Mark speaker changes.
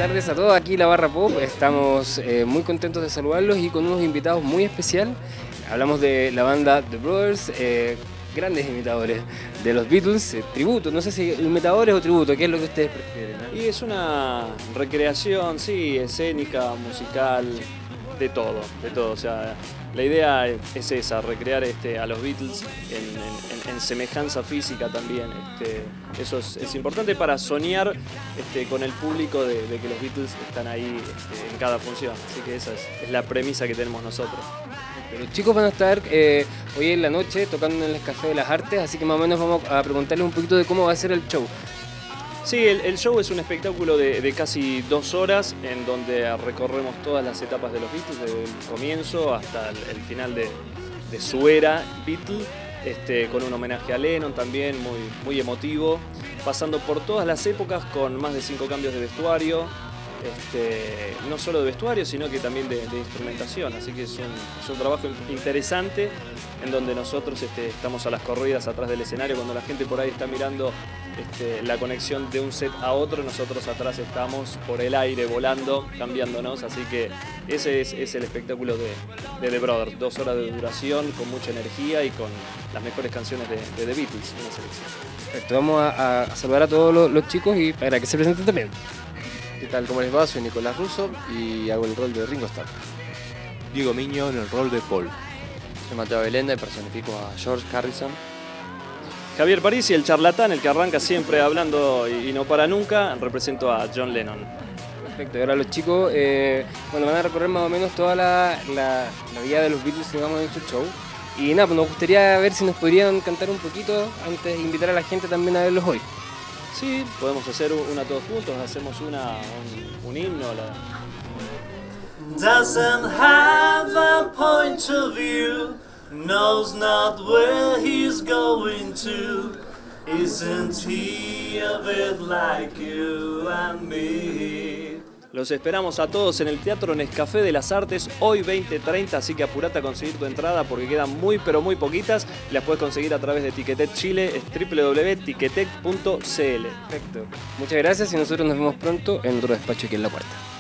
Speaker 1: tardes a todos, aquí la Barra Pop. Estamos muy contentos de saludarlos y con unos invitados muy especiales. Hablamos de la banda The Brothers, grandes imitadores de los Beatles, tributo, no sé si imitadores o tributo, ¿qué es lo que ustedes prefieren?
Speaker 2: Y es una recreación, sí, escénica, musical, de todo, o sea, la idea es esa, recrear a los Beatles en semejanza física también. Eso es importante para soñar con el público de que los Beatles están ahí en cada función, así que esa es la premisa que tenemos nosotros.
Speaker 1: Los chicos van a estar hoy en la noche tocando en el Café de las Artes, así que más o menos vamos a preguntarles un poquito de cómo va a ser el show.
Speaker 2: Sí, el show es un espectáculo de casi 2 horas en donde recorremos todas las etapas de los Beatles, desde el comienzo hasta el final de su era Beatle, con un homenaje a Lennon también, muy emotivo, pasando por todas las épocas con más de 5 cambios de vestuario, no solo de vestuario, sino que también de instrumentación, así que es un trabajo interesante en donde nosotros estamos a las corridas atrás del escenario, cuando la gente por ahí está mirando la conexión de un set a otro, nosotros atrás estamos por el aire volando, cambiándonos, así que ese es el espectáculo de The Brothers, 2 horas de duración, con mucha energía y con las mejores canciones de The Beatles, una selección.
Speaker 1: Perfecto, vamos a saludar a todos los chicos y para que se presenten también.
Speaker 3: ¿Qué tal? ¿Cómo les va? Soy Nicolás Russo y hago el rol de Ringo Starr.
Speaker 4: Diego Miño en el rol de Paul.
Speaker 3: Soy Mateo Belenda y personifico a George Harrison.
Speaker 2: Javier Parisi, el charlatán, el que arranca siempre hablando y no para nunca, represento a John Lennon.
Speaker 1: Perfecto, y ahora los chicos van a recorrer más o menos toda la vida de los Beatles, digamos, en su show. Y nada, pues nos gustaría ver si nos podrían cantar un poquito antes de invitar a la gente también a verlos hoy.
Speaker 2: Sí, podemos hacer una todos juntos, hacemos un himno.
Speaker 5: Doesn't have a point of view, knows not where he's going to. Isn't he a bit like you and me?
Speaker 2: Los esperamos a todos en el Teatro Nescafé de las Artes hoy 20:30, así que apurate a conseguir tu entrada porque quedan muy pero muy poquitas y las puedes conseguir a través de Ticketek Chile, es www.ticketek.cl.
Speaker 1: Perfecto. Muchas gracias y nosotros nos vemos pronto en otro despacho aquí en La Cuarta.